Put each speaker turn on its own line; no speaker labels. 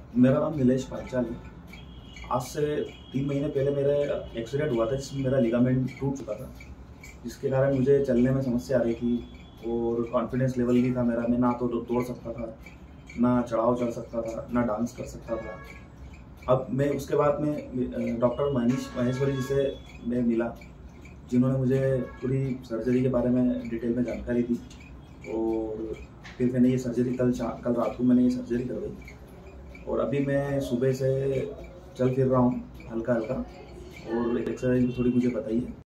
मेरा नाम नीलेश पांचाल है। आज से 3 महीने पहले मेरा एक्सीडेंट हुआ था जिसमें मेरा लिगामेंट टूट चुका था, जिसके कारण मुझे चलने में समस्या आ रही थी और कॉन्फिडेंस लेवल भी था मेरा। मैं ना तो दौड़ सकता था, ना चढ़ाव चढ़ सकता था, ना डांस कर सकता था। अब मैं उसके बाद में डॉक्टर मनीष माहेश्वरी जी से मैं मिला, जिन्होंने मुझे पूरी सर्जरी के बारे में डिटेल में जानकारी दी और फिर मैंने ये सर्जरी कल रात को मैंने ये सर्जरी करवाई और अभी मैं सुबह से चल फिर रहा हूँ हल्का हल्का और एक्सरसाइज भी थोड़ी मुझे बताइए।